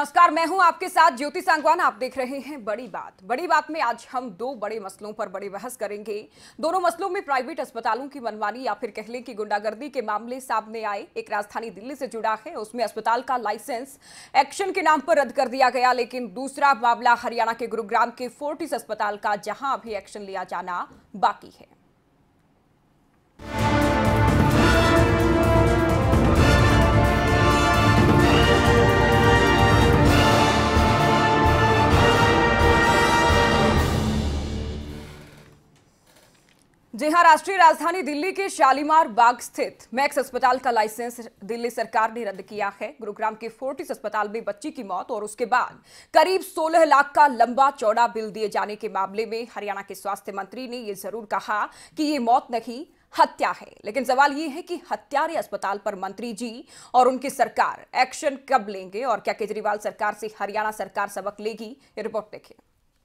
नमस्कार, मैं हूं आपके साथ ज्योति सांगवान। आप देख रहे हैं बड़ी बात में आज हम दो बड़े मसलों पर बड़ी बहस करेंगे। दोनों मसलों में प्राइवेट अस्पतालों की मनमानी या फिर कह लें कि गुंडागर्दी के मामले सामने आए। एक राजधानी दिल्ली से जुड़ा है, उसमें अस्पताल का लाइसेंस एक्शन के नाम पर रद्द कर दिया गया। लेकिन दूसरा मामला हरियाणा के गुरुग्राम के फोर्टिस अस्पताल का, जहां अभी एक्शन लिया जाना बाकी है। जी हां, राष्ट्रीय राजधानी दिल्ली के शालीमार बाग स्थित मैक्स अस्पताल का लाइसेंस दिल्ली सरकार ने रद्द किया है। गुरुग्राम के फोर्टिस अस्पताल में बच्ची की मौत और उसके बाद करीब 16 लाख का लंबा चौड़ा बिल दिए जाने के मामले में हरियाणा के स्वास्थ्य मंत्री ने यह जरूर कहा कि ये मौत नहीं, हत्या है। लेकिन सवाल यह है कि हत्यारे अस्पताल पर मंत्री जी और उनकी सरकार एक्शन कब लेंगे और क्या केजरीवाल सरकार से हरियाणा सरकार सबक लेगी? ये रिपोर्ट देखिए।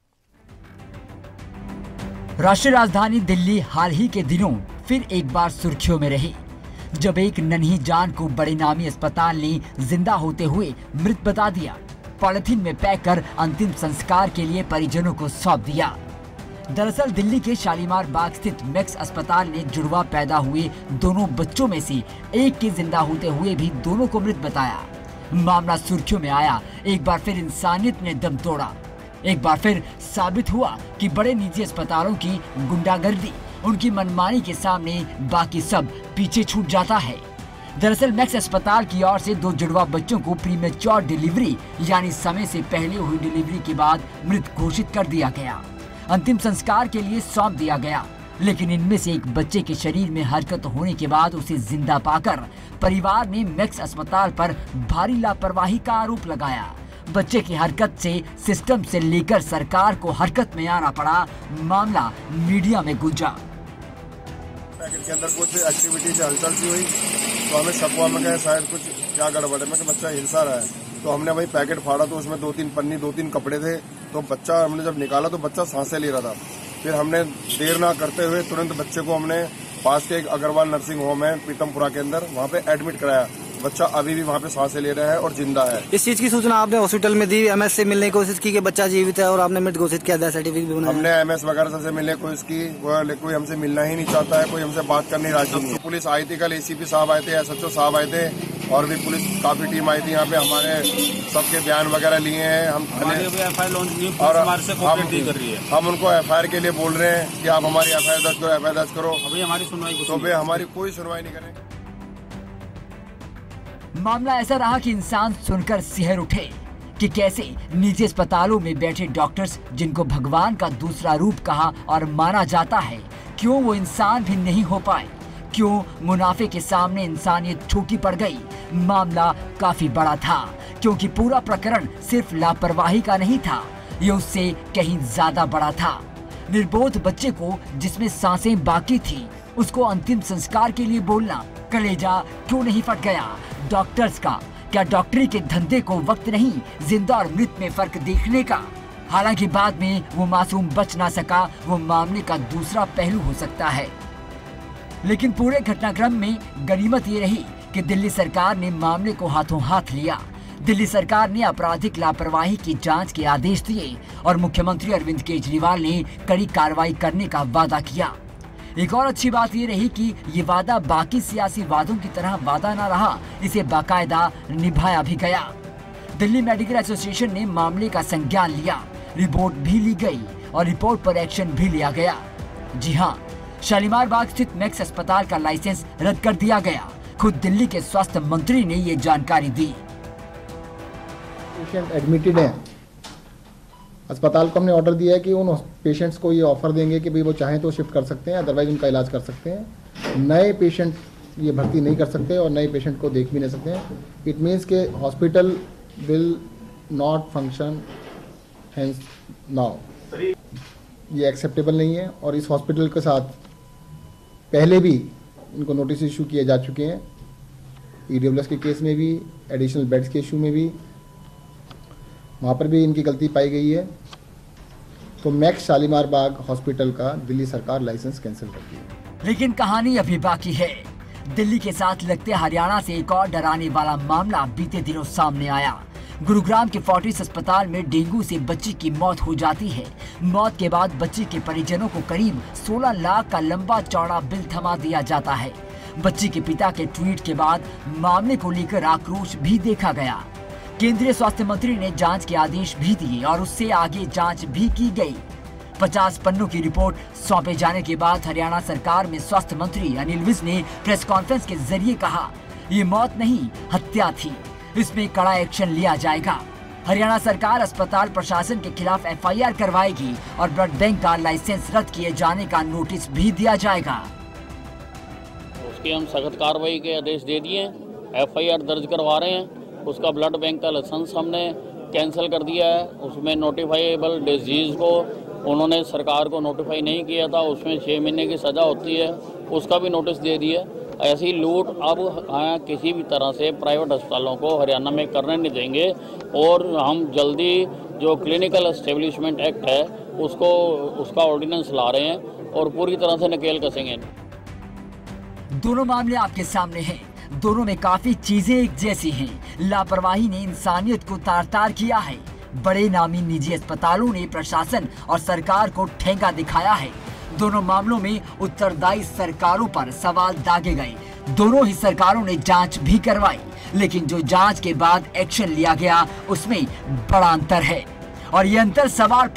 राष्ट्रीय राजधानी दिल्ली हाल ही के दिनों फिर एक बार सुर्खियों में रही, जब एक नन्ही जान को बड़े नामी अस्पताल ने जिंदा होते हुए मृत बता दिया, पॉलिथीन में पैक कर अंतिम संस्कार के लिए परिजनों को सौंप दिया। दरअसल दिल्ली के शालीमार बाग स्थित मैक्स अस्पताल ने जुड़वा पैदा हुए दोनों बच्चों में से एक के जिंदा होते हुए भी दोनों को मृत बताया। मामला सुर्खियों में आया। एक बार फिर इंसानियत ने दम तोड़ा। एक बार फिर साबित हुआ कि बड़े निजी अस्पतालों की गुंडागर्दी, उनकी मनमानी के सामने बाकी सब पीछे छूट जाता है। दरअसल मैक्स अस्पताल की ओर से दो जुड़वा बच्चों को प्रीमेच्योर डिलीवरी यानी समय से पहले हुई डिलीवरी के बाद मृत घोषित कर दिया गया। अंतिम संस्कार के लिए सौंप दिया गया। लेकिन इनमें से एक बच्चे के शरीर में हरकत होने के बाद उसे जिंदा पाकर परिवार ने मैक्स अस्पताल पर भारी लापरवाही का आरोप लगाया। बच्चे की हरकत से सिस्टम से लेकर सरकार को हरकत में आना पड़ा। मामला मीडिया में गूंजा। पैकेट के अंदर कुछ एक्टिविटी से हलचल सी हुई तो हमें शक में गया शायद कुछ क्या गड़बड़ है, कि बच्चा हिलसा रहा है। तो हमने वही पैकेट फाड़ा तो उसमें 2-3 पन्नी 2-3 कपड़े थे। तो बच्चा हमने जब निकाला तो बच्चा सांसें ले रहा था। फिर हमने देर ना करते हुए तुरंत बच्चे को हमने पास के एक अग्रवाल नर्सिंग होम है पीतमपुरा के अंदर, वहाँ पे एडमिट कराया। बच्चा अभी भी वहाँ पे सांसें ले रहा है और जिंदा है। इस चीज की सूचना आपने हॉस्पिटल में दी, एमएस से मिलने की कोशिश की कि बच्चा जीवित है और आपने मृत घोषित किया, डेथ सर्टिफिकेट भी बनाया? हमने एमएस वगैरह से मिलने की कोशिश की, कोई हमसे मिलना ही नहीं चाहता है, कोई हमसे बात करने राजी नहीं। पुलिस आई थी, कल एसीपी साहब आए थे, एसएचओ साहब आए थे और भी पुलिस काफी टीम आई थी यहाँ पे। हमारे सबके बयान वगैरह लिए हैं हम और हम उनको एफआईआर के लिए बोल रहे हैं कि आप हमारी एफआईआर दर्ज करो। अभी हमारी सुनवाई तो वे हमारी कोई सुनवाई नहीं करेंगे। मामला ऐसा रहा कि इंसान सुनकर सिहर उठे कि कैसे निजी अस्पतालों में बैठे डॉक्टर्स, जिनको भगवान का दूसरा रूप कहा और माना जाता है, क्यों वो इंसान भी नहीं हो पाए? क्यों मुनाफे के सामने इंसानियत छोटी पड़ गई? मामला काफी बड़ा था, क्योंकि पूरा प्रकरण सिर्फ लापरवाही का नहीं था, ये उससे कहीं ज्यादा बड़ा था। निर्बोध बच्चे को, जिसमें सांसें बाकी थी, उसको अंतिम संस्कार के लिए बोलना, कलेजा क्यों नहीं फट गया? डॉक्टर्स का क्या डॉक्टरी के धंधे को वक्त नहीं जिंदा और मृत में फर्क देखने का? हालांकि बाद में वो मासूम बच ना सका, वो मामले का दूसरा पहलू हो सकता है। लेकिन पूरे घटनाक्रम में गनीमत ये रही कि दिल्ली सरकार ने मामले को हाथों हाथ लिया। दिल्ली सरकार ने आपराधिक लापरवाही की जांच के आदेश दिए और मुख्यमंत्री अरविंद केजरीवाल ने कड़ी कार्रवाई करने का वादा किया। एक और अच्छी बात ये रही कि ये वादा बाकी सियासी वादों की तरह वादा न रहा, इसे बाकायदा निभाया भी गया। दिल्ली मेडिकल एसोसिएशन ने मामले का संज्ञान लिया, रिपोर्ट भी ली गई और रिपोर्ट पर एक्शन भी लिया गया। जी हाँ, शालीमार बाग स्थित मैक्स अस्पताल का लाइसेंस रद्द कर दिया गया। खुद दिल्ली के स्वास्थ्य मंत्री ने ये जानकारी दी। पेशेंट एडमिटेड है, अस्पताल को हमने ऑर्डर दिया है कि उन पेशेंट्स को ये ऑफर देंगे कि भाई वो चाहें तो शिफ्ट कर सकते हैं, अदरवाइज उनका इलाज कर सकते हैं। नए पेशेंट ये भर्ती नहीं कर सकते और नए पेशेंट को देख भी नहीं सकते हैं। इट मीन्स के hospital will not function hence now. ये एक्सेप्टेबल नहीं है और इस हॉस्पिटल के साथ पहले भी इनको नोटिस इशू किए जा चुके हैं, ईडब्ल्यूएस के केस में भी, एडिशनल बेड्स के इशू में भी, वहाँ पर भी इनकी गलती पाई गई है। तो मैक्स शालीमार बाग हॉस्पिटल का दिल्ली सरकार लाइसेंस कैंसिल कर दिया। लेकिन कहानी अभी बाकी है। दिल्ली के साथ लगते हरियाणा से एक और डराने वाला मामला बीते दिनों सामने आया। गुरुग्राम के फोर्टिस अस्पताल में डेंगू से बच्ची की मौत हो जाती है। मौत के बाद बच्ची के परिजनों को करीब 16 लाख का लंबा चौड़ा बिल थमा दिया जाता है। बच्ची के पिता के ट्वीट के बाद मामले को लेकर आक्रोश भी देखा गया। केंद्रीय स्वास्थ्य मंत्री ने जांच के आदेश भी दिए और उससे आगे जांच भी की गई। 50 पन्नों की रिपोर्ट सौंपे जाने के बाद हरियाणा सरकार में स्वास्थ्य मंत्री अनिल विज ने प्रेस कॉन्फ्रेंस के जरिए कहा, ये मौत नहीं हत्या थी, इसमें कड़ा एक्शन लिया जाएगा। हरियाणा सरकार अस्पताल प्रशासन के खिलाफ एफआईआर करवाएगी और ब्लड बैंक का लाइसेंस रद्द किए जाने का नोटिस भी दिया जाएगा। उसकी हम सख्त कार्रवाई के आदेश दे दिए, एफआईआर दर्ज करवा रहे हैं। उसका ब्लड बैंक का लाइसेंस हमने कैंसिल कर दिया है। उसमें नोटिफाइबल डिजीज़ को उन्होंने सरकार को नोटिफाई नहीं किया था, उसमें 6 महीने की सज़ा होती है, उसका भी नोटिस दे दिया। ऐसी लूट अब किसी भी तरह से प्राइवेट अस्पतालों को हरियाणा में करने नहीं देंगे और हम जल्दी जो क्लिनिकल एस्टेब्लिशमेंट एक्ट है उसका ऑर्डिनेंस ला रहे हैं और पूरी तरह से नकेल कसेंगे। दोनों मामले आपके सामने हैं, दोनों में काफी चीजें एक जैसी हैं। लापरवाही ने इंसानियत को तार-तार किया है। बड़े नामी निजी अस्पतालों ने प्रशासन और सरकार को ठेंगा दिखाया है। दोनों मामलों में उत्तरदायी सरकारों पर सवाल दागे गए। दोनों ही सरकारों ने जांच भी करवाई, लेकिन जो जांच के बाद एक्शन लिया गया उसमें बड़ा अंतर है। और ये अंतर सवाल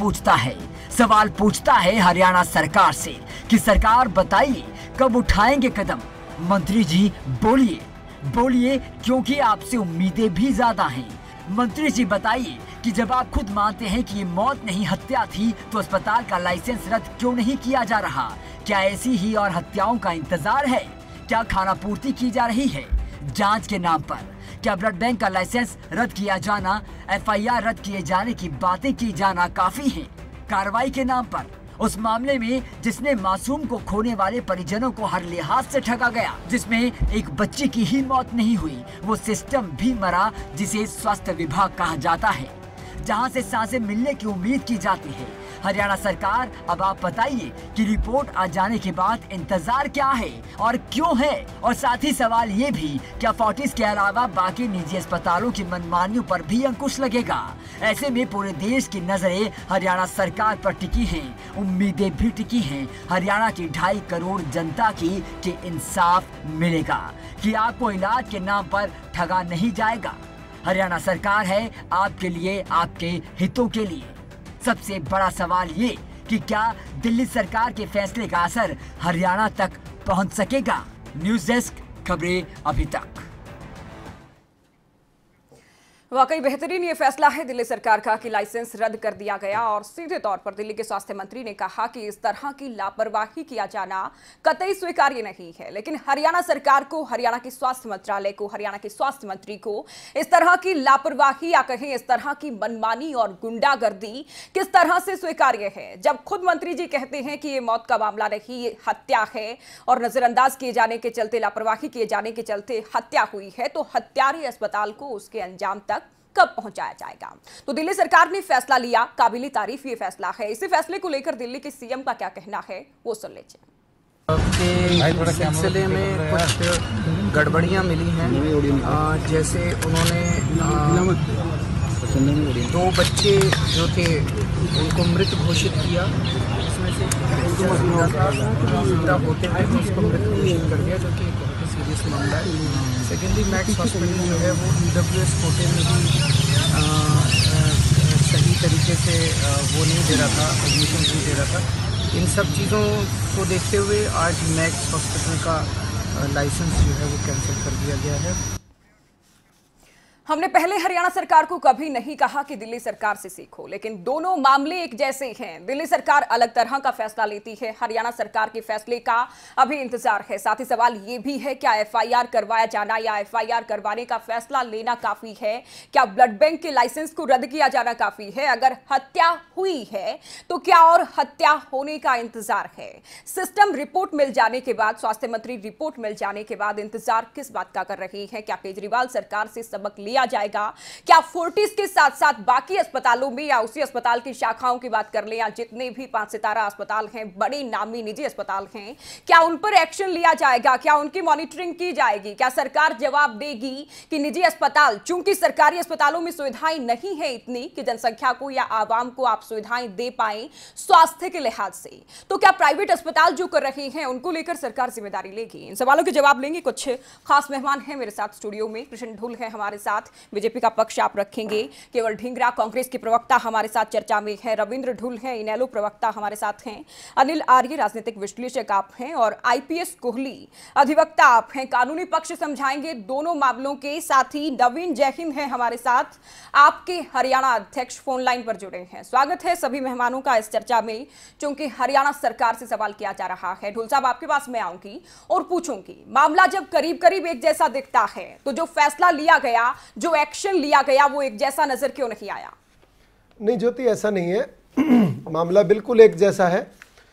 पूछता है हरियाणा सरकार से कि सरकार बताइए कब उठाएंगे कदम। मंत्री जी बोलिए क्योंकि आपसे उम्मीदें भी ज्यादा हैं। मंत्री जी बताइए कि जब आप खुद मानते हैं कि ये मौत नहीं हत्या थी तो अस्पताल का लाइसेंस रद्द क्यों नहीं किया जा रहा? क्या ऐसी ही और हत्याओं का इंतजार है? क्या खाना पूर्ति की जा रही है जांच के नाम पर? क्या ब्लड बैंक का लाइसेंस रद्द किया जाना, एफआईआर रद्द किए जाने की बातें की जाना काफी है कार्रवाई के नाम पर? उस मामले में जिसने मासूम को खोने वाले परिजनों को हर लिहाज से ठगा गया, जिसमें एक बच्ची की ही मौत नहीं हुई, वो सिस्टम भी मरा जिसे स्वास्थ्य विभाग कहा जाता है, जहां से सांसें मिलने की उम्मीद की जाती है। हरियाणा सरकार, अब आप बताइए कि रिपोर्ट आ जाने के बाद इंतजार क्या है और क्यों है? और साथ ही सवाल ये भी, क्या फोर्टिस के अलावा बाकी निजी अस्पतालों की मनमानियों पर भी अंकुश लगेगा? ऐसे में पूरे देश की नजरें हरियाणा सरकार पर टिकी हैं, उम्मीदें भी टिकी हैं हरियाणा की 2.5 करोड़ जनता की कि इंसाफ मिलेगा, कि आपको इलाज के नाम पर ठगा नहीं जाएगा। हरियाणा सरकार है आपके लिए, आपके हितों के लिए। सबसे बड़ा सवाल ये कि क्या दिल्ली सरकार के फैसले का असर हरियाणा तक पहुंच सकेगा? न्यूज़ डेस्क, खबरें अभी तक। वाकई बेहतरीन ये फैसला है दिल्ली सरकार का कि लाइसेंस रद्द कर दिया गया और सीधे तौर पर दिल्ली के स्वास्थ्य मंत्री ने कहा कि इस तरह की लापरवाही किया जाना कतई स्वीकार्य नहीं है। लेकिन हरियाणा सरकार को, हरियाणा के स्वास्थ्य मंत्रालय को, हरियाणा के स्वास्थ्य मंत्री को इस तरह की लापरवाही या कहें इस तरह की मनमानी और गुंडागर्दी किस तरह से स्वीकार्य है, जब खुद मंत्री जी कहते हैं कि ये मौत का मामला नहीं, ये हत्या है और नजरअंदाज किए जाने के चलते, लापरवाही किए जाने के चलते हत्या हुई है, तो हत्यारे अस्पताल को उसके अंजाम तक कब पहुंचाया जाएगा? तो दिल्ली सरकार ने फैसला लिया, काबिले तारीफ ये फैसला है। इसी फैसले को लेकर दिल्ली के सीएम का क्या कहना है वो सुन लीजिए। के सिलसिले में कुछ गड़बड़ियां मिली हैं, जैसे उन्होंने 2 बच्चे जो थे उनको मृत घोषित किया, इसमें से जिंदा होते हुए उसको मृत घोषित कर दिया, जो कि बहुत ही सीरियस मामला है। सेकेंडली मैक्स हॉस्पिटल जो है वो EWS कोटे में भी सही तरीके से वो नहीं दे रहा था, एडमिशन नहीं दे रहा था। इन सब चीज़ों को देखते हुए आज मैक्स हॉस्पिटल का लाइसेंस जो है वो कैंसिल कर दिया गया है। हमने पहले हरियाणा सरकार को कभी नहीं कहा कि दिल्ली सरकार से सीखो, लेकिन दोनों मामले एक जैसे हैं। दिल्ली सरकार अलग तरह का फैसला लेती है, हरियाणा सरकार के फैसले का अभी इंतजार है। साथ ही सवाल ये भी है, क्या एफआईआर करवाया जाना या एफआईआर करवाने का फैसला लेना काफी है? क्या ब्लड बैंक के लाइसेंस को रद्द किया जाना काफी है? अगर हत्या हुई है तो क्या और हत्या होने का इंतजार है? सिस्टम रिपोर्ट मिल जाने के बाद, स्वास्थ्य मंत्री रिपोर्ट मिल जाने के बाद इंतजार किस बात का कर रही है? क्या केजरीवाल सरकार से सबक लिया लिया जाएगा? क्या फोर्टिस के साथ साथ बाकी अस्पतालों में या उसी अस्पताल की शाखाओं की बात कर ले या जितने भी 5 सितारा अस्पताल हैं, बड़े नामी निजी अस्पताल हैं, क्या उन पर एक्शन लिया जाएगा? क्या उनकी मॉनिटरिंग की जाएगी? क्या सरकार जवाब देगी कि निजी अस्पताल, चूंकि सरकारी अस्पतालों में सुविधाएं नहीं है इतनी कि जनसंख्या को या आवाम को आप सुविधाएं दे पाए स्वास्थ्य के लिहाज से, तो क्या प्राइवेट अस्पताल जो कर रहे हैं उनको लेकर सरकार जिम्मेदारी लेगी? इन सवालों के जवाब लेंगे। कुछ खास मेहमान हैं मेरे साथ स्टूडियो में। कृष्ण ढुल है हमारे साथ, बीजेपी का पक्ष आप रखेंगे। केवल ढींगरा कांग्रेस के प्रवक्ता हमारे साथ चर्चा में है। रविंद्र ढुल है, इनेलो प्रवक्ता हमारे साथ हैं। अनिल आर्य राजनीतिक विश्लेषक आप हैं और आईपीएस कोहली अधिवक्ता आप हैं। कानूनी पक्ष समझाएंगे दोनों मामलों के। साथ ही नवीन जयहिंद है हमारे साथ, आपके हरियाणा अध्यक्ष फोन लाइन पर जुड़े हैं। स्वागत है सभी मेहमानों का इस चर्चा में। चूंकि हरियाणा सरकार से सवाल किया जा रहा है, ढुल साहब आपके पास मैं आऊंगी और पूछूंगी, मामला जब करीब करीब एक जैसा दिखता है तो जो फैसला लिया गया, जो एक्शन लिया गया, वो एक जैसा नजर क्यों नहीं आया? नहीं ज्योति, ऐसा नहीं है। मामला बिल्कुल एक जैसा है।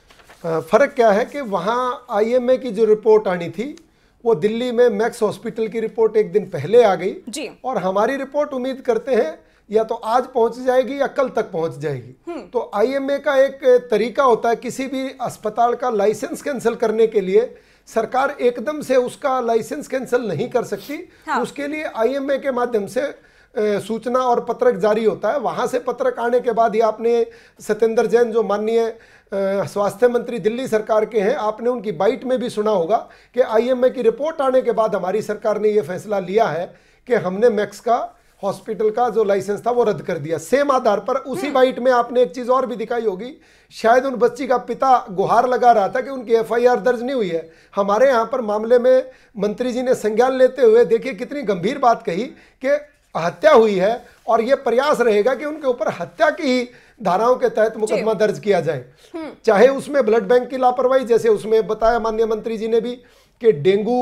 फर्क क्या है कि वहाँ आईएमए की जो रिपोर्ट आनी थी वो दिल्ली में मैक्स हॉस्पिटल की रिपोर्ट एक दिन पहले आ गई जी। और हमारी रिपोर्ट उम्मीद करते हैं या तो आज पहुंच जाएगी या कल तक पहुंच जाएगी। तो आईएमए का एक तरीका होता है, किसी भी अस्पताल का लाइसेंस कैंसिल करने के लिए सरकार एकदम से उसका लाइसेंस कैंसिल नहीं कर सकती। हाँ। उसके लिए आईएमए के माध्यम से सूचना और पत्रक जारी होता है। वहां से पत्रक आने के बाद ही आपने सत्येंद्र जैन जो माननीय स्वास्थ्य मंत्री दिल्ली सरकार के हैं, आपने उनकी बाइट में भी सुना होगा कि आईएमए की रिपोर्ट आने के बाद हमारी सरकार ने यह फैसला लिया है कि हमने मैक्स का हॉस्पिटल का जो लाइसेंस था वो रद्द कर दिया। सेम आधार पर उसी बाइट में आपने एक चीज और भी दिखाई होगी, शायद उन बच्ची का पिता गुहार लगा रहा था कि उनकी एफआईआर दर्ज नहीं हुई है। हमारे यहाँ पर मामले में मंत्री जी ने संज्ञान लेते हुए देखिए कितनी गंभीर बात कही कि हत्या हुई है और यह प्रयास रहेगा कि उनके ऊपर हत्या की ही धाराओं के तहत मुकदमा दर्ज किया जाए, चाहे उसमें ब्लड बैंक की लापरवाही, जैसे उसमें बताया माननीय मंत्री जी ने भी कि डेंगू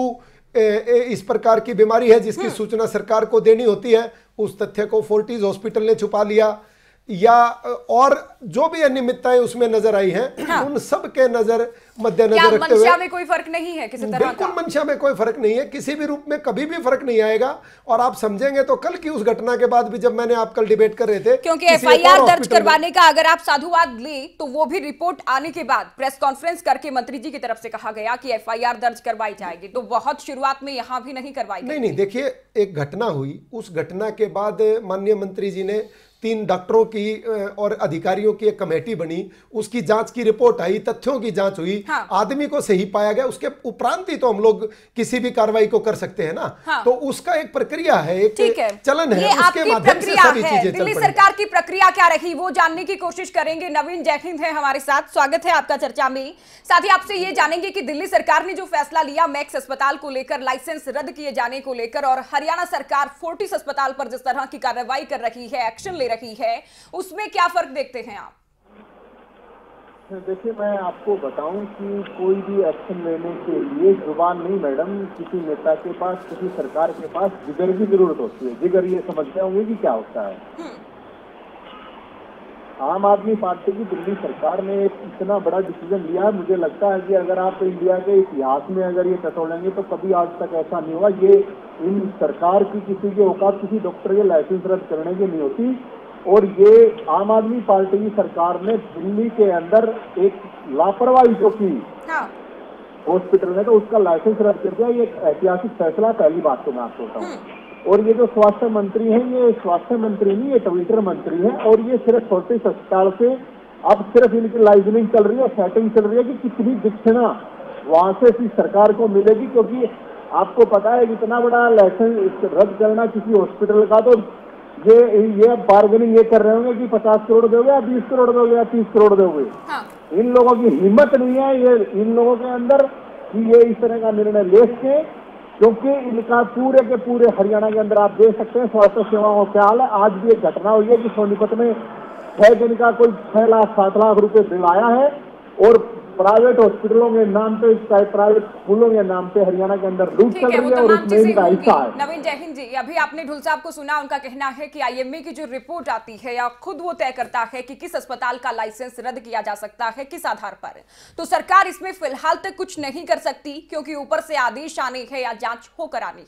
इस प्रकार की बीमारी है जिसकी सूचना सरकार को देनी होती है, उस तथ्य को फोर्टिस हॉस्पिटल ने छुपा लिया, या और जो भी अनियमितताएं उसमें नजर आई हैं, हाँ। उन सब के मद्देनजर रखते हुए मंशा में कोई फर्क नहीं है किसी तरह का? बिल्कुल मंशा में कोई फर्क नहीं है, किसी भी रूप में कभी भी फर्क नहीं आएगा। और आप समझेंगे तो कल की उस घटना के बाद भी, जब मैंने आप कल डिबेट कर रहे थे, क्योंकि एफआईआर दर्ज करवाने का अगर आप साधुवाद ले तो वो भी रिपोर्ट आने के बाद प्रेस कॉन्फ्रेंस करके मंत्री जी की तरफ से कहा गया कि एफआईआर दर्ज करवाई जाएगी, तो बहुत शुरुआत में यहां भी नहीं करवाई गई। नहीं, देखिए एक घटना हुई, उस घटना के बाद माननीय मंत्री जी ने 3 डॉक्टरों की और अधिकारियों की एक कमेटी बनी, उसकी जांच की रिपोर्ट आई, तथ्यों की जांच हुई, हाँ। आदमी को सही पाया गया, उसके उपरांत ही तो हम लोग किसी भी कार्रवाई को कर सकते हैं ना। हाँ। तो उसका एक प्रक्रिया है, एक चलन है, उसके माध्यम से सभी चीजें दिल्ली सरकार की प्रक्रिया क्या रही वो जानने की कोशिश करेंगे। नवीन जयहिंद है हमारे साथ, स्वागत है आपका चर्चा में। साथ ही आपसे ये जानेंगे कि दिल्ली सरकार ने जो फैसला लिया मैक्स अस्पताल को लेकर, लाइसेंस रद्द किए जाने को लेकर, और हरियाणा सरकार फोर्टिस अस्पताल पर जिस तरह की कार्रवाई कर रही है, एक्शन ले रही है, उसमें क्या फर्क देखते हैं आप? देखिए, मैं आपको बताऊं कि कोई भी एक्शन लेने के लिए जुबान नहीं मैडम, किसी नेता के पास, किसी सरकार के पास जिगर की जरूरत होती है। जिगर ये समझते होंगे कि क्या होता है। आम आदमी पार्टी की दिल्ली सरकार ने इतना बड़ा डिसीजन लिया, मुझे लगता है कि अगर आप इंडिया के इतिहास में अगर ये टटोलेंगे तो कभी आज तक ऐसा नहीं हुआ। ये इन सरकार की किसी की औकात किसी डॉक्टर के लाइसेंस रद्द करने की नहीं होती। और ये आम आदमी पार्टी की सरकार ने दिल्ली के अंदर एक लापरवाही जो की हॉस्पिटल ने, तो उसका लाइसेंस रद्द कर दिया। ये एक ऐतिहासिक फैसला, पहली बात तो मैं आपको बताऊँ। और ये जो स्वास्थ्य मंत्री हैं, ये स्वास्थ्य मंत्री नहीं, ये ट्विटर मंत्री हैं। और ये सिर्फ फोर्टिस अस्पताल से अब सिर्फ इनकी लाइजनिंग चल रही है, सेटिंग चल रही है कि कितनी दक्षिणा वहां से इस सरकार को मिलेगी। क्योंकि आपको पता है इतना बड़ा लाइसेंस रद्द करना किसी हॉस्पिटल का, तो ये बार्गेनिंग ये कर रहे होंगे कि 50 करोड़ दोगे या 20 करोड़ दोगे या 30 करोड़ दोगे। हाँ। इन लोगों की हिम्मत नहीं है ये इन लोगों के अंदर कि ये इस तरह का निर्णय ले सके, क्योंकि इनका पूरे के पूरे हरियाणा के अंदर आप देख सकते हैं स्वास्थ्य सेवाओं का क्या हाल है। आज भी एक घटना हुई है कि सोनीपत में 6 दिन का कोई 6 लाख 7 लाख रुपए बिल आया है, और प्राइवेट हॉस्पिटलों के नाम पे, प्राइवेट स्कूलों के नाम पे हरियाणा के अंदर लूट चल रही है और उसमें इनका हिस्सा है। नवीन जयहिंद जी, अभी आपने ढुल साहब को सुना, उनका कहना है कि आईएमए की जो रिपोर्ट आती है या खुद वो तय करता है कि किस अस्पताल का लाइसेंस रद्द किया जा सकता है, किस आधार पर। तो सरकार इसमें फिलहाल तक कुछ नहीं कर सकती क्योंकि ऊपर से आदेश आने हैं या जांच होकर आनी है।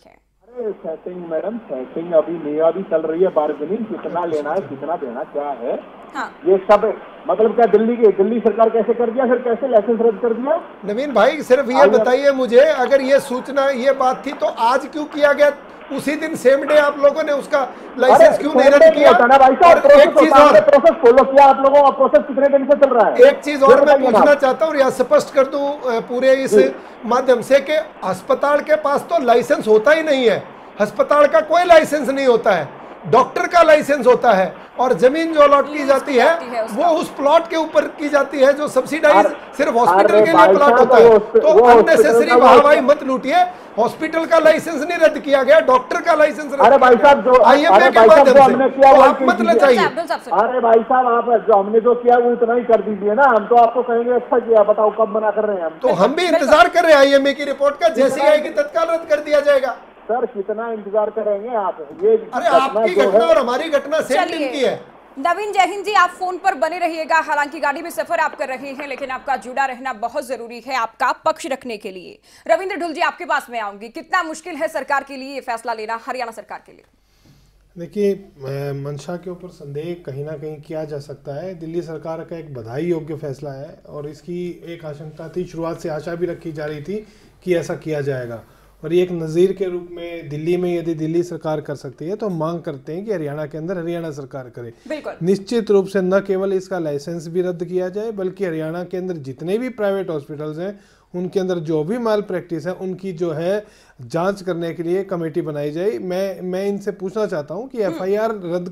सेटिंग मैडम, सेटिंग अभी नया भी चल रही है, बार्गेनिंग कितना लेना है, कितना देना क्या है, हाँ। ये सब मतलब क्या दिल्ली सरकार कैसे कर दिया, फिर कैसे लाइसेंस रद्द कर दिया? नवीन भाई सिर्फ ये बताइए मुझे, अगर ये सूचना ये बात थी तो आज क्यों किया गया? उसी दिन सेम डे आप लोगों ने उसका लाइसेंस क्यों नहीं रद्द किया? एक चीज और प्रोसेस फॉलो किया आप लोगों का, प्रोसेस कितने दिन से चल रहा है? एक चीज और मैं पूछना चाहता हूँ, या स्पष्ट कर दूं पूरे इस माध्यम से कि अस्पताल के पास तो लाइसेंस होता ही नहीं है, अस्पताल का कोई लाइसेंस नहीं होता है, डॉक्टर का लाइसेंस होता है, और जमीन जो अलॉट की जाती है वो उस प्लॉट के ऊपर की जाती है जो सब्सिडाइज सिर्फ हॉस्पिटल के लिए प्लॉट होता है। तो अननेसेसरी वाहवाही मत लूटिए, हॉस्पिटल का लाइसेंस नहीं रद्द किया गया, डॉक्टर का लाइसेंस अरे भाई साहब जो IMA के माध्यम से आप मत लचाइए। अरे भाई साहब आप जो हमने जो किया वो इतना ही कर दीजिए ना, हम तो आपको कहेंगे अच्छा किया, बताओ कब मना कर रहे हैं हम? तो हम भी इंतजार कर रहे हैं IMA की रिपोर्ट का, जैसे आएगी तत्काल रद्द कर दिया जाएगा। सर कितना इंतजार करेंगे आप? ये अरे आपकी घटना और हमारी घटना सेम दिन की है। नवीन जय हिंद जी, आप फोन पर बने रहिएगा, हालांकि गाड़ी में सफर आप कर रहे हैं, लेकिन आपका जुड़ा रहना बहुत जरूरी है आपका पक्ष रखने के लिए। रविंद्र ढुल जी आपके पास में आऊंगी, कितना मुश्किल है सरकार के लिए ये फैसला लेना, हरियाणा सरकार के लिए? देखिए, मंशा के ऊपर संदेह कहीं ना कहीं किया जा सकता है। दिल्ली सरकार का एक बधाई योग्य फैसला है, और इसकी एक आशंका थी, शुरुआत से आशा भी रखी जा रही थी कि ऐसा किया जाएगा, और ये एक नज़ीर के रूप में दिल्ली में यदि दिल्ली सरकार कर सकती है तो हम मांग करते हैं कि हरियाणा के अंदर हरियाणा सरकार करे। निश्चित रूप से न केवल इसका लाइसेंस भी रद्द किया जाए, बल्कि हरियाणा के अंदर जितने भी प्राइवेट हॉस्पिटल्स हैं उनके अंदर जो भी माल प्रैक्टिस है उनकी जो है जांच करने के लिए कमेटी बनाई जाए। मैं इनसे पूछना चाहता हूं कि FIR रद्द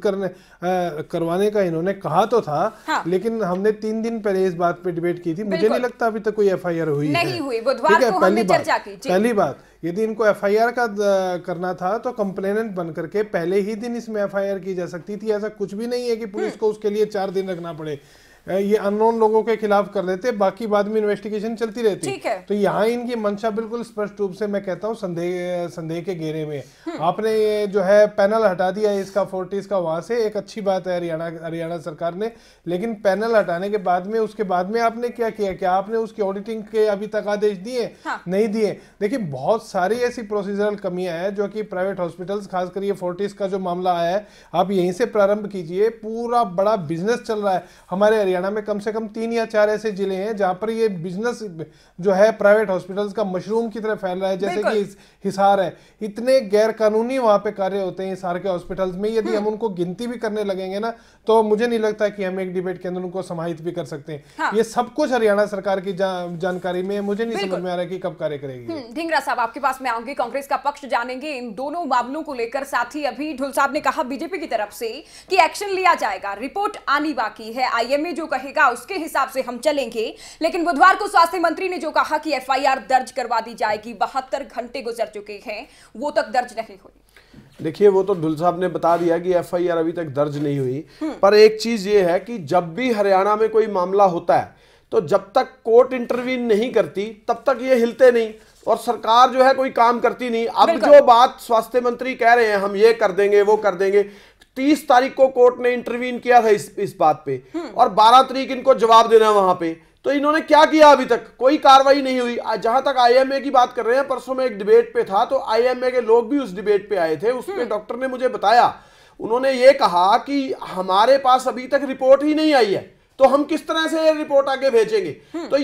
करवाने का इन्होंने कहा तो था, हाँ। लेकिन हमने 3 दिन पहले इस बात पे डिबेट की थी, मुझे नहीं लगता अभी तक कोई FIR हुई नहीं हुई। बुधवार को हमने चर्चा की। पहली बात, यदि इनको FIR का करना था तो कंप्लेनेंट बन करके पहले ही दिन इसमें FIR की जा सकती थी। ऐसा कुछ भी नहीं है कि पुलिस को उसके लिए 4 दिन रखना पड़े, ये अननोन लोगों के खिलाफ कर देते, बाकी बाद में इन्वेस्टिगेशन चलती रहती है। तो यहाँ इनकी मंशा बिल्कुल स्पष्ट रूप से मैं कहता हूँ संदेह के घेरे में। आपने ये जो है पैनल हटा दिया है इसका फोर्टिस का, वहां से एक अच्छी बात है हरियाणा सरकार ने, लेकिन पैनल हटाने के बाद में उसके बाद में आपने क्या किया? क्या आपने उसकी ऑडिटिंग के अभी तक आदेश दिए? हाँ। नहीं दिए। देखिए, बहुत सारी ऐसी प्रोसीजरल कमियां हैं जो कि प्राइवेट हॉस्पिटल्स, खासकर ये फोर्टिस का जो मामला आया है, आप यहीं से प्रारंभ कीजिए। पूरा बड़ा बिजनेस चल रहा है हमारे हरियाणा में, कम से कम 3 या 4 ऐसे जिले हैं जहां पर ये बिजनेस जो है प्राइवेट हॉस्पिटल्स का मशरूम की तरह फैल रहा है, जैसे कि हिसार है। इतने गैर कानूनी वहां पे कार्य होते हैं हिसार के हॉस्पिटल्स में, यदि हम उनको गिनती भी करने लगेंगे ना तो मुझे नहीं लगता कि हम एक डिबेट के अंदर उनको समाहित भी कर सकते हैं। हाँ। ये सब कुछ हरियाणा सरकार की जानकारी में, मुझे नहीं समझ में आ रहा है कि कब कार्य करेगी। ढींगरा साहब आपके पास में आऊंगी, कांग्रेस का पक्ष जानेंगे इन दोनों मामलों को लेकर। साथ ही अभी ढुल साहब ने कहा बीजेपी की तरफ से कि एक्शन लिया जाएगा, रिपोर्ट आनी बाकी है, IMA जो कहेगा उसके हिसाब से हम चलेंगे। लेकिन बुधवार को स्वास्थ्य मंत्री ने जो कहा कि FIR दर्ज करवा दी जाएगी, 72 घंटे गुजर चुके हैं, वो तक दर्ज नहीं हुई। देखिए, वो तो ढुल साहब ने बता दिया कि FIR अभी तक दर्ज नहीं हुई, पर एक चीज ये है कि जब भी हरियाणा में कोई मामला होता है तो जब तक कोर्ट इंटरवीन नहीं करती तब तक ये हिलते नहीं, और सरकार जो है कोई काम करती नहीं। अब जो बात स्वास्थ्य मंत्री कह रहे हैं हम ये कर देंगे वो कर देंगे, 30 तारीख को कोर्ट ने इंटरवीन किया था इस बात पे, और 12 तारीख इनको जवाब देना है वहां पे। तो इन्होंने क्या किया? अभी तक कोई कार्रवाई नहीं हुई। जहां तक IMA की बात कर रहे हैं, परसों में एक डिबेट पे था तो IMA के लोग भी उस डिबेट पे आए थे, उसमें डॉक्टर ने मुझे बताया, उन्होंने ये कहा कि हमारे पास अभी तक रिपोर्ट ही नहीं आई है, तो हम किस तरह से रिपोर्ट आगे भेजेंगे? तो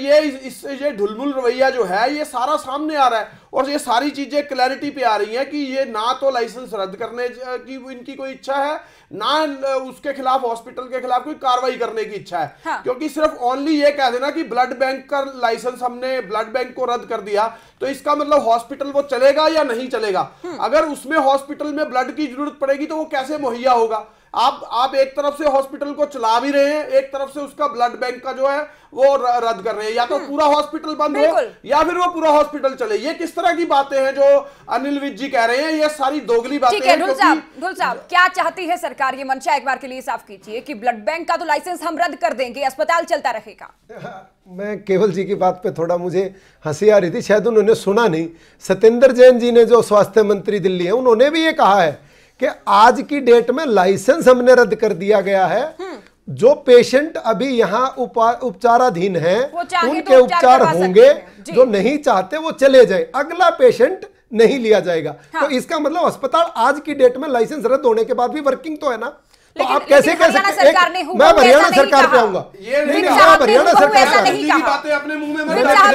ये ढुलमुल रवैया जो है ये सारा सामने आ रहा है, और ये सारी चीजें क्लैरिटी पे आ रही हैं कि ये ना तो लाइसेंस रद्द करने की इनकी कोई इच्छा है, ना उसके खिलाफ, हॉस्पिटल के खिलाफ कोई कार्रवाई करने की इच्छा है। हाँ। क्योंकि सिर्फ ओनली ये कह देना कि ब्लड बैंक का लाइसेंस, हमने ब्लड बैंक को रद्द कर दिया, तो इसका मतलब हॉस्पिटल वो चलेगा या नहीं चलेगा? अगर उसमें हॉस्पिटल में ब्लड की जरूरत पड़ेगी तो वो कैसे मुहैया होगा? आप एक तरफ से हॉस्पिटल को चला भी रहे हैं, एक तरफ से उसका ब्लड बैंक का जो है वो रद्द कर रहे हैं। या तो पूरा हॉस्पिटल बंद हो या फिर वो पूरा हॉस्पिटल चले। ये किस तरह की बातें हैं जो अनिल विज जी कह रहे हैं? ये सारी दोगली बातें हैं। ढुल साहब, क्या चाहती है सरकार? ये मंशा एक बार के लिए साफ कीजिए कि ब्लड बैंक का तो लाइसेंस हम रद्द कर देंगे, अस्पताल चलता रहेगा। मैं केवल जी की बात पे थोड़ा मुझे हंसी आ रही थी, शायद उन्होंने सुना नहीं। सत्येंद्र जैन जी ने, जो स्वास्थ्य मंत्री दिल्ली है, उन्होंने भी ये कहा है कि आज की डेट में लाइसेंस हमने रद्द कर दिया गया है। जो पेशेंट अभी यहाँ उपचाराधीन हैं उनके उपचार होंगे, जो नहीं चाहते वो चले जाए। अगला पेशेंट नहीं लिया जाएगा। तो इसका मतलब अस्पताल आज की डेट में लाइसेंस रद्द होने के बाद भी वर्किंग तो है ना। तो आप कैसे कह सकते हैं मैं हरियाणा सरकार पे आऊंगा? नहीं, आप हरियाणा सरकार अपने मुंह में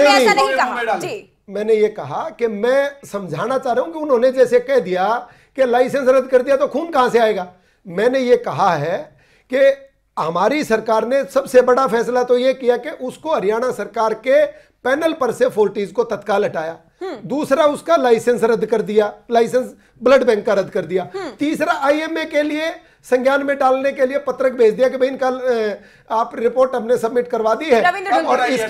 मैंने ये कहा कि मैं समझाना चाह रहा हूं कि उन्होंने जैसे कह दिया कि लाइसेंस रद्द कर दिया तो खून कहां से आएगा। मैंने ये कहा है कि हमारी सरकार ने सबसे बड़ा फैसला तो ये किया कि उसको हरियाणा सरकार के पैनल पर से फोर्टिस को तत्काल हटाया। दूसरा उसका लाइसेंस रद्द कर दिया, लाइसेंस ब्लड बैंक का रद्द कर दिया। तीसरा आईएमए के लिए संज्ञान में डालने के लिए पत्रक भेज दिया कि भाई इनका आप रिपोर्ट हमने सबमिट करवा दी है और इसकी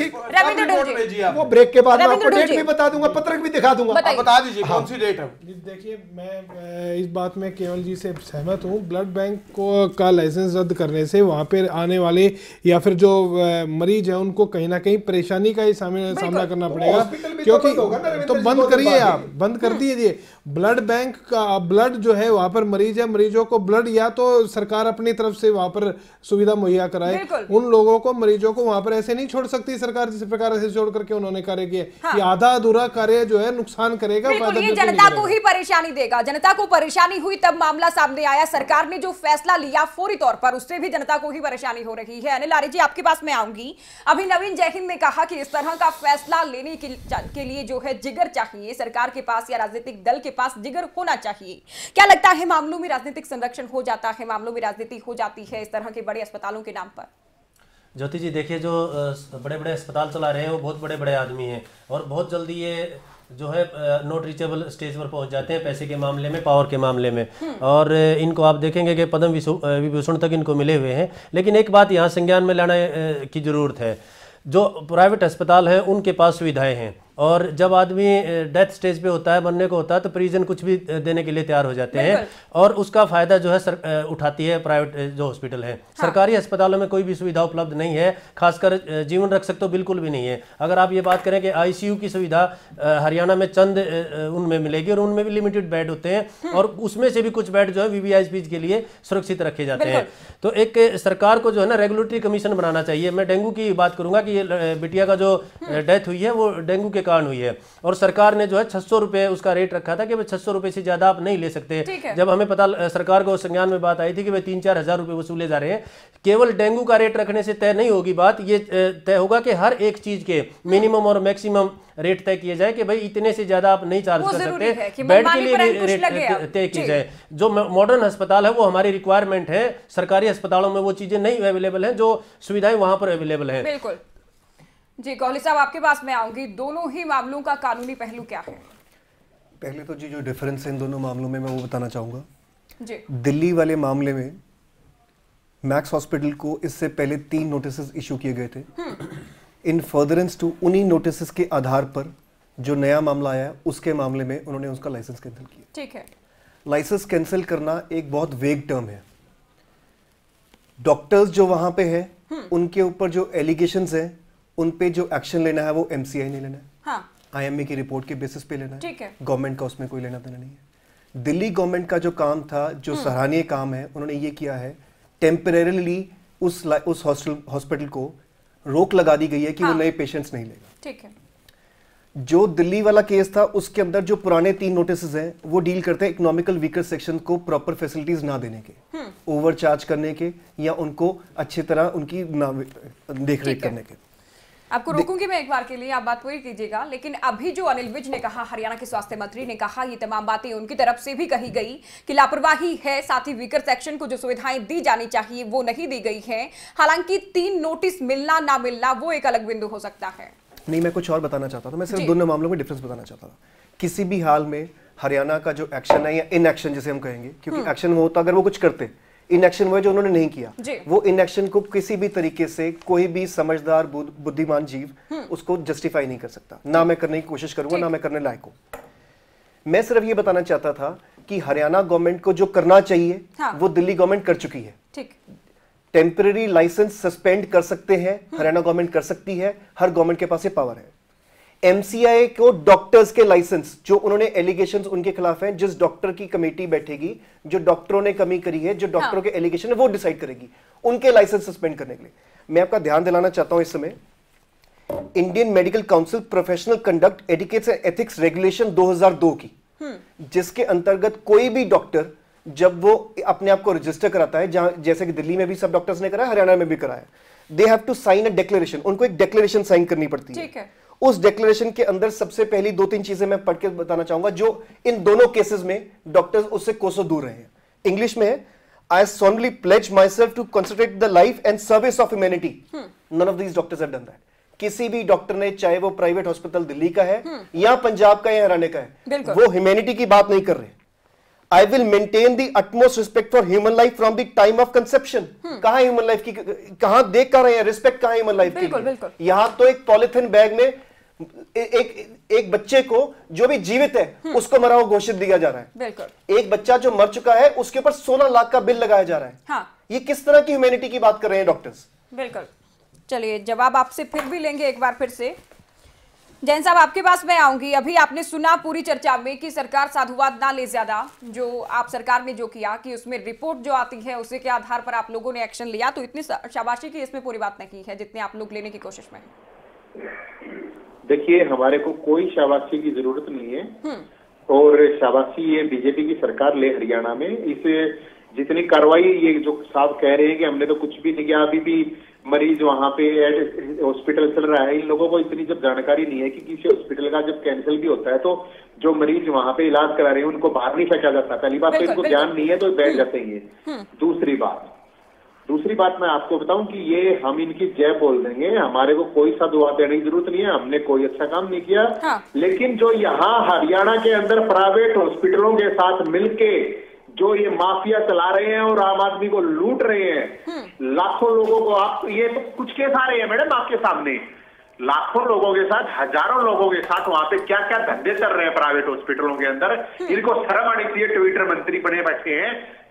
वो ब्रेक के बाद मैं आपको डेट भी बता दूंगा, पत्रक भी दिखा दूंगा। बता दीजिए कौन सी डेट है। देखिए मैं इस बात में केवल जी से सहमत हूँ। ब्लड बैंक को का लाइसेंस रद्द करने से वहाँ पे आने वाले या फिर जो मरीज है उनको कहीं ना कहीं परेशानी का ही सामना करना पड़ेगा, क्योंकि तो बंद करिए, आप बंद कर दीजिए ब्लड बैंक का। ब्लड जो है वहाँ पर मरीज है, मरीजों को ब्लड या तो सरकार अपनी तरफ से वहां पर सुविधा मुहैया कराए, उन लोगों को मरीजों को वहां पर ऐसे नहीं छोड़ सकती सरकार जिस प्रकार से छोड़ करके उन्होंने कार्य किए। ये आधा अधूरा कार्य जो है नुकसान करेगा, ये जनता को ही परेशानी देगा। जनता को परेशानी हुई तब मामला सामने आया। सरकार ने जो फैसला लिया फौरी तौर पर उससे भी जनता को ही परेशानी हो रही है। अनिल आर्य जी आपके पास मैं आऊंगी। अभी नवीन जयहिंद ने कहा कि इस तरह का फैसला लेने के लिए जो है जिगर चाहिए, सरकार के पास या राजनीतिक दल के पास जिगर होना चाहिए। क्या लगता है मामलों में राजनीतिक संरक्षण हो जाता है, मामलों में राजनीति हो जाती है इस तरह के बड़े अस्पतालों के नाम पर? ज्योति जी देखिए, जो बड़े बड़े अस्पताल चला रहे हैं वो बहुत बड़े बड़े आदमी हैं और बहुत जल्दी ये जो है नॉट रीचेबल स्टेज पर पहुंच जाते हैं पैसे के मामले में, पावर के मामले में। और इनको आप देखेंगे कि पद्म विभूषण तक इनको मिले हुए हैं। लेकिन एक बात यहाँ संज्ञान में लाने की जरूरत है, जो प्राइवेट अस्पताल हैं उनके पास सुविधाएं हैं और जब आदमी डेथ स्टेज पे होता है, मरने को होता है, तो परिजन कुछ भी देने के लिए तैयार हो जाते हैं और उसका फायदा जो है उठाती है प्राइवेट जो हॉस्पिटल है। सरकारी अस्पतालों में कोई भी सुविधा उपलब्ध नहीं है, खासकर जीवन रक्षक तो बिल्कुल भी नहीं है। अगर आप ये बात करें कि आईसीयू की सुविधा हरियाणा में चंद उनमें मिलेगी और उनमें भी लिमिटेड बेड होते हैं और उसमें से भी कुछ बेड जो है वीवीआईपी के लिए सुरक्षित रखे जाते हैं। तो एक सरकार को जो है ना रेगुलेटरी कमीशन बनाना चाहिए। मैं डेंगू की बात करूंगा कि ये बिटिया का जो डेथ हुई है वो डेंगू के कारण हुई है और सरकार ने जो है 600 रुपए उसका रेट रखा था कि भाई 600 रुपए से ज्यादा आप नहीं ले सकते। जब हमें पता सरकार को संज्ञान में बात आई थी कि भाई 3-4 हजार रुपए वसूले जा रहे हैं, केवल डेंगू का रेट रखने से तय नहीं होगी बात। ये तय होगा कि हर एक चीज के मिनिमम और मैक्सिमम रेट तय किए जाए कि भाई इतने से ज्यादा आप नहीं चार्ज कर सकते। बेड के लिए भी रेट तय की जाए। जो मॉडर्न अस्पताल है वो हमारी रिक्वायरमेंट है, सरकारी अस्पतालों में वो चीजें नहीं अवेलेबल हैं जो सुविधाएं वहां पर अवेलेबल है। बिल्कुल जी। कोहली साहब आपके पास मैं आऊंगी। दोनों ही मामलों का कानूनी पहलू क्या है? पहले तो जी जो डिफरेंस है इन दोनों मामलों में मैं वो बताना चाहूँगा जी। दिल्ली वाले मामले में मैक्स हॉस्पिटल को इससे पहले 3 नोटिस इशू किए गए थे। इन फर्दरेंस टू उन्हीं नोटिस के आधार पर जो नया मामला आया उसके मामले में उन्होंने उसका लाइसेंस कैंसिल किया। ठीक है। लाइसेंस कैंसिल करना एक बहुत वेग टर्म है। डॉक्टर्स जो वहां पे है उनके ऊपर जो एलिगेशंस है उन पे जो एक्शन लेना है वो एमसीआई नहीं लेना है, हाँ। आईएमए की रिपोर्ट के बेसिस पे लेना है। ठीक है। गवर्नमेंट का उसमें कोई लेना देना नहीं है। दिल्ली गवर्नमेंट का जो काम था, जो सराहनीय काम है, उन्होंने ये किया है टेम्परेरीली उस हॉस्पिटल को रोक लगा दी गई है कि वो नए पेशेंट्स नहीं लेगा। ठीक है। जो दिल्ली वाला केस था उसके अंदर जो पुराने 3 नोटिस हैं वो डील करते हैं इकोनॉमिकल वीकर सेक्शन को प्रॉपर फैसिलिटीज ना देने के, ओवर चार्ज करने के या उनको अच्छी तरह उनकी देखरेख करने के। आपको रोकूंगी मैं एक बार के लिए, आप बात पूरी कीजिएगा। लेकिन अभी जो अनिल विज ने कहा, हरियाणा के स्वास्थ्य मंत्री ने कहा, ये तमाम बातें उनकी तरफ से भी कही गई कि लापरवाही है, साथ ही वीकर सेक्शन को जो सुविधाएं दी जानी चाहिए वो नहीं दी गई है। हालांकि 3 नोटिस मिलना ना मिलना वो एक अलग बिंदु हो सकता है। नहीं, मैं कुछ और बताना चाहता था। मैं सिर्फ दोनों मामलों में डिफरेंस बताना चाहता था। किसी भी हाल में हरियाणा का जो एक्शन है या इनएक्शन जिसे हम कहेंगे, क्योंकि एक्शन वो होता अगर वो कुछ करते, इनएक्शन वो जो उन्होंने नहीं किया, वो इनएक्शन को किसी भी तरीके से कोई भी समझदार बुद्धिमान जीव उसको जस्टिफाई नहीं कर सकता। ना मैं करने की कोशिश करूंगा, ना मैं करने लायक हूं। मैं सिर्फ ये बताना चाहता था कि हरियाणा गवर्नमेंट को जो करना चाहिए वो दिल्ली गवर्नमेंट कर चुकी है। ठीक। टेम्पररी लाइसेंस सस्पेंड कर सकते हैं, हरियाणा गवर्नमेंट कर सकती है, हर गवर्नमेंट के पास ये पावर है। एमसीआई को डॉक्टर्स के लाइसेंस जो उन्होंने एलिगेशंस उनके खिलाफ हैं, जिस डॉक्टर की कमेटी बैठेगी, जो डॉक्टरों ने कमी करी है, जो डॉक्टरों के एलिगेशन है, वो डिसाइड करेगी उनके लाइसेंस सस्पेंड करने के लिए। मैं आपका ध्यान दिलाना चाहता हूं इस समय Indian Medical Council professional conduct etiquettes and ethics regulation 2002 की, जिसके अंतर्गत कोई भी डॉक्टर जब वो अपने आप को रजिस्टर कराता है, जहां जैसे कि दिल्ली में भी सब डॉक्टर्स ने कराया, हरियाणा में भी कराया, they have to sign a declaration, उनको एक डिक्लेरेशन साइन करनी पड़ती है। ठीक है। उस डिक्लेरेशन के अंदर सबसे पहली 2-3 चीजें मैं पढ़ के बताना चाहूंगा जो इन दोनों केसेस में डॉक्टर्स उससे कोसों दूर रहे हैं। इंग्लिश में है, I solemnly pledge myself to concentrate the life and service of humanity. None of these doctors have done that. किसी भी डॉक्टर ने, चाहे वो प्राइवेट हॉस्पिटल दिल्ली का है या पंजाब का या हरियाणा का है, वो ह्यूमैनिटी की बात नहीं कर रहे। I will maintain the utmost respect for human life from the time of conception. कहां ह्यूमन लाइफ की, कहां देख कर रहे हैं रिस्पेक्ट, कहां ह्यूमन लाइफ की? यहां तो एक पॉलिथीन बैग में एक बच्चे को जो भी जीवित है उसको मरा हुआ घोषित दिया जा रहा है। बिल्कुल। एक बच्चा जो मर चुका है उसके ऊपर 16 लाख का बिल लगाया जा रहा है। हाँ। ये किस तरह की ह्यूमैनिटी की बात कर रहे हैं डॉक्टर्स? बिल्कुल। चलिए जवाब आपसे फिर भी लेंगे एक बार फिर से। जैन साहब आपके पास मैं आऊंगी। अभी आपने सुना पूरी चर्चा में कि सरकार साधुवाद ना ले ज्यादा, जो आप सरकार ने जो किया कि उसमें रिपोर्ट जो आती है उसी के आधार पर आप लोगों ने एक्शन लिया, तो इतनी शाबाशी की इसमें पूरी बात नहीं की है जितने आप लोग लेने की कोशिश में। देखिए, हमारे को कोई शाबाशी की जरूरत नहीं है, और शाबाशी ये बीजेपी की सरकार ले हरियाणा में। इस जितनी कार्रवाई ये जो साहब कह रहे हैं कि हमने तो कुछ भी नहीं किया, अभी भी मरीज वहां पे हॉस्पिटल चल रहा है, इन लोगों को इतनी जब जानकारी नहीं है कि किसी हॉस्पिटल का जब कैंसिल भी होता है तो जो मरीज वहां पे इलाज करा रहे हैं उनको बाहर नहीं फेंका जाता। पहली बात तो इनको ध्यान नहीं है तो बैठ जाते हैं। दूसरी बात मैं आपको बताऊं कि ये हम इनकी जय बोल देंगे, हमारे को कोई साधुवाद देने की जरूरत नहीं है, हमने कोई अच्छा काम नहीं किया। हाँ। लेकिन जो यहाँ हरियाणा के अंदर प्राइवेट हॉस्पिटलों के साथ मिलके जो ये माफिया चला रहे हैं और आम आदमी को लूट रहे हैं, लाखों लोगों को, आप ये तो कुछ केस आ रहे हैं मैडम आपके सामने, लाखों लोगों के साथ, हजारों लोगों के साथ वहां पे क्या क्या धंधे चल रहे हैं प्राइवेट हॉस्पिटलों के अंदर। इनको शर्म आनी चाहिए, ट्विटर मंत्री बने बैठे हैं,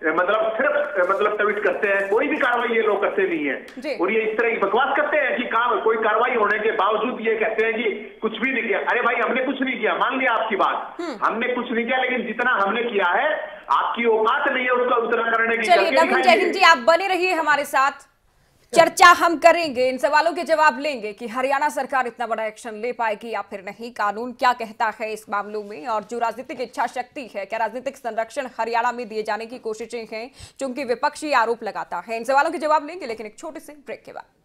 मतलब ट्वीट करते हैं, कोई भी कार्रवाई ये लोग करते नहीं है, और ये इस तरह की बकवास करते हैं कि काम कोई कार्रवाई होने के बावजूद ये कहते हैं कि कुछ भी नहीं किया। अरे भाई, हमने कुछ नहीं किया, मान लिया आपकी बात, हमने कुछ नहीं किया, लेकिन जितना हमने किया है आपकी औकात नहीं है उसका उतना करने की। चलिए नवीन जैन जी, आप बने रहिए हमारे साथ, चर्चा हम करेंगे, इन सवालों के जवाब लेंगे कि हरियाणा सरकार इतना बड़ा एक्शन ले पाएगी या फिर नहीं, कानून क्या कहता है इस मामलों में, और जो राजनीतिक इच्छा शक्ति है, क्या राजनीतिक संरक्षण हरियाणा में दिए जाने की कोशिशें हैं, क्योंकि विपक्षी आरोप लगाता है। इन सवालों के जवाब लेंगे लेकिन एक छोटे से ब्रेक के बाद।